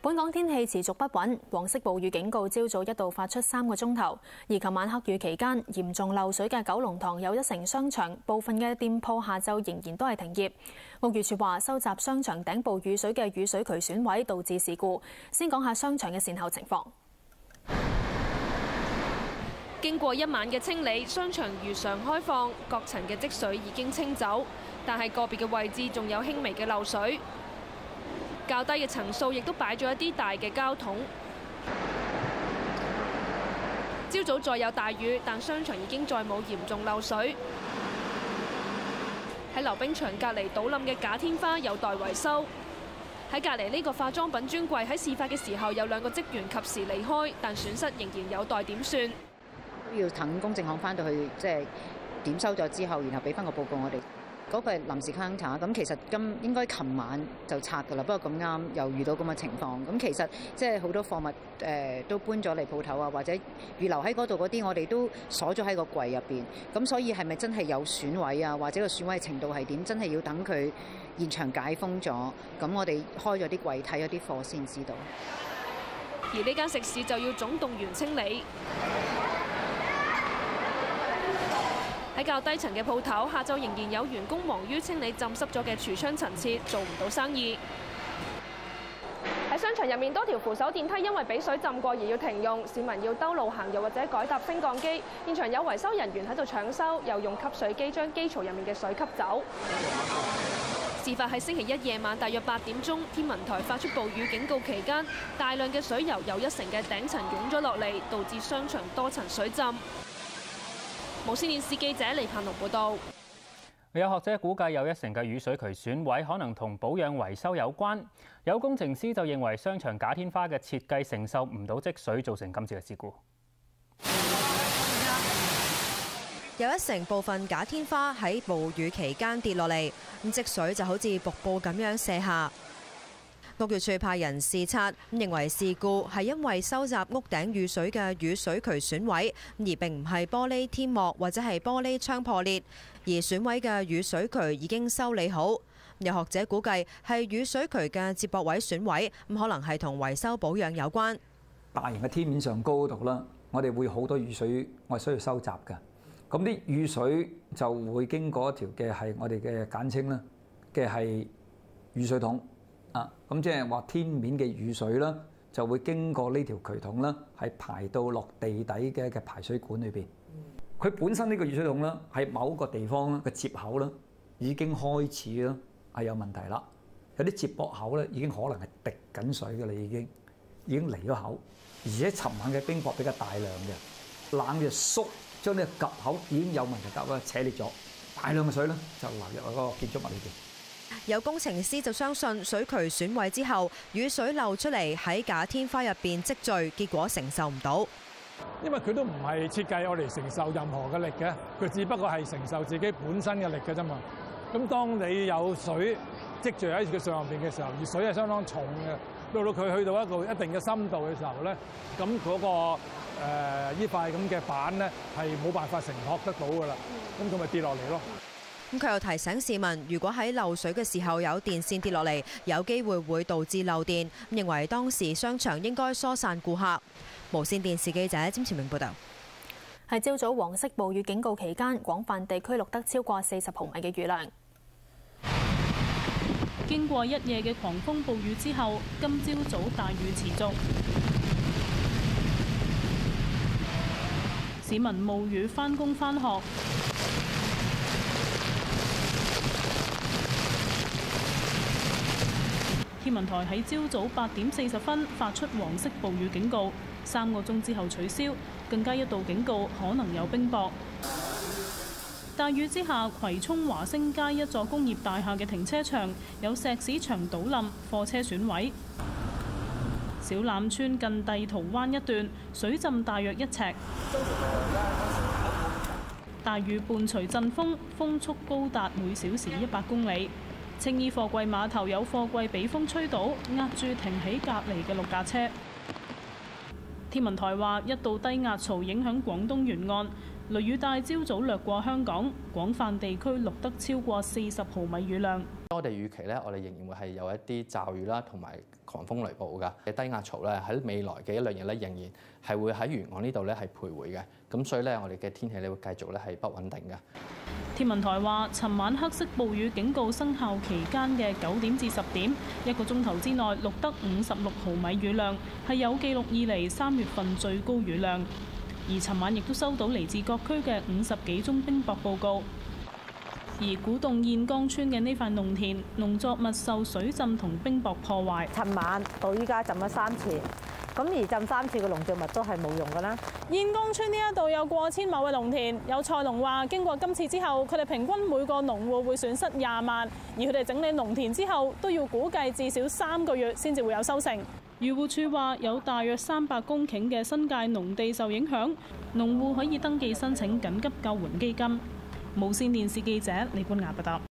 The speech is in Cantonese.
本港天氣持續不穩，黃色暴雨警告朝早一度發出3個鐘頭，而琴晚黑雨期間嚴重漏水嘅九龍塘又一城商場部分嘅店鋪下晝仍然都係停業。屋宇署話收集商場頂部雨水嘅雨水渠損毀導致事故。先講下商場嘅善後情況。 經過一晚嘅清理，商場如常開放，各層嘅積水已經清走，但係個別嘅位置仲有輕微嘅漏水。較低嘅層數亦都擺咗一啲大嘅膠桶。朝早再有大雨，但商場已經再冇嚴重漏水。喺溜冰場隔離倒冧嘅假天花有待維修。喺隔離呢個化妝品專櫃喺事發嘅時候有2個職員及時離開，但損失仍然有待點算。 要等公證行翻到去點收咗之後，然後俾翻個報告我哋。嗰個係臨時 counter， 咁其實應該琴晚就拆㗎啦，不過咁啱又遇到咁嘅情況，咁其實好多貨物都搬咗嚟鋪頭啊，或者預留喺嗰度嗰啲，我哋都鎖咗喺個櫃入邊，咁所以係咪真係有損毀啊？或者個損毀程度係點？真係要等佢現場解封咗，咁我哋開咗啲櫃睇咗啲貨先知道。 而呢間食肆就要總動員清理。喺較低層嘅鋪頭，下晝仍然有員工忙於清理浸濕咗嘅櫥窗陳設，做唔到生意。喺商場入面，多條扶手電梯因為俾水浸過而要停用，市民要兜路行，又或者改搭升降機。現場有維修人員喺度搶修，又用吸水機將機槽入面嘅水吸走。事發喺星期一夜晚大約8點鐘，天文台發出暴雨警告期間，大量嘅水由又一城嘅頂層湧咗落嚟，導致商場多層水浸。無線電視記者李柏龍報道。 有學者估計又一城嘅雨水渠損毀可能同保養維修有關。有工程師就認為商場假天花嘅設計承受唔到積水，造成今次嘅事故。 又一城部分假天花喺暴雨期間跌落嚟，咁積水就好似瀑布咁樣瀉下。屋宇署派人視察，認為事故係因為收集屋頂雨水嘅雨水渠損毀，而並唔係玻璃天幕或者係玻璃窗破裂，而損毀嘅雨水渠已經修理好。有學者估計係雨水渠嘅接駁位損毀，咁可能係同維修保養有關。 大型嘅天面上高嗰度啦，我哋會好多雨水，我哋需要收集嘅。咁啲雨水就會經過一條嘅係我哋嘅簡稱啦嘅係雨水桶。咁即係話天面嘅雨水啦，就會經過呢條渠桶啦，係排到落地底嘅排水管裏邊。佢本身呢個雨水桶啦，喺某個地方啦嘅接口啦，已經開始啦係有問題啦。有啲接駁口咧已經可能係滴緊水嘅啦，已經離咗口。而且尋晚嘅冰雹比較大量嘅，冷嘅縮將呢個夾口已經有問題夾啦，扯裂咗，大量嘅水咧就流入嗰個建築物裏邊。 有工程師就相信水渠損毀之後，雨水漏出嚟喺假天花入邊積聚，結果承受唔到。 因為佢都唔係設計我哋承受任何嘅力嘅，佢只不過係承受自己本身嘅力嘅啫嘛。咁當你有水積聚喺佢上邊嘅時候，而水係相當重嘅，到佢去到一個一定嘅深度嘅時候咧，咁嗰個呢塊咁嘅板咧係冇辦法承托得到噶啦，咁佢咪跌落嚟咯。 咁佢又提醒市民，如果喺漏水嘅時候有電線跌落嚟，有機會會導致漏電。認為當時商場應該疏散顧客。無線電視記者詹前明報導。 喺朝早黃色暴雨警告期間，廣泛地區錄得超過40毫米嘅雨量。 經過一夜嘅狂風暴雨之後，今朝早大雨持續，市民冒雨返工返學。天文台喺朝早8點40分發出黃色暴雨警告，3個鐘之後取消，更加一度警告可能有冰雹。大雨之下，葵涌華星街一座工業大廈嘅停車場有石屎牆倒冧，貨車損毀。小欖村近帝圖灣一段水浸大約1尺。大雨伴隨陣風，風速高達每小時100公里。青衣貨櫃碼頭有貨櫃被風吹倒，壓住停喺隔離嘅6架車。天文台話，一道低壓槽影響廣東沿岸，雷雨帶朝早掠過香港，廣泛地區錄得超過40毫米雨量。 我哋預期咧，我哋仍然會係有一啲驟雨啦，同埋狂風雷暴㗎嘅低壓槽咧，喺未來嘅一兩日咧，仍然係會喺沿岸呢度咧係徘徊嘅。咁所以咧，我哋嘅天氣咧會繼續咧係不穩定嘅。 天文台話，尋晚黑色暴雨警告生效期間嘅9點至10點，1個鐘頭之內錄得56毫米雨量，係有記錄以嚟3月份最高雨量。而尋晚亦都收到嚟自各區嘅50幾宗冰雹報告。而古洞燕崗村嘅呢塊農田，農作物受水浸同冰雹破壞。 尋晚到依家浸咗3次，咁而浸3次嘅農作物都係冇用㗎啦。 燕崗村呢一度有過千畝嘅農田，有菜農話經過今次之後，佢哋平均每個農戶會損失20萬，而佢哋整理農田之後都要估計至少3個月先至會有收成。 漁護署話有大約300公頃嘅新界農地受影響，農戶可以登記申請緊急救援基金。無線電視記者李冠雅報道。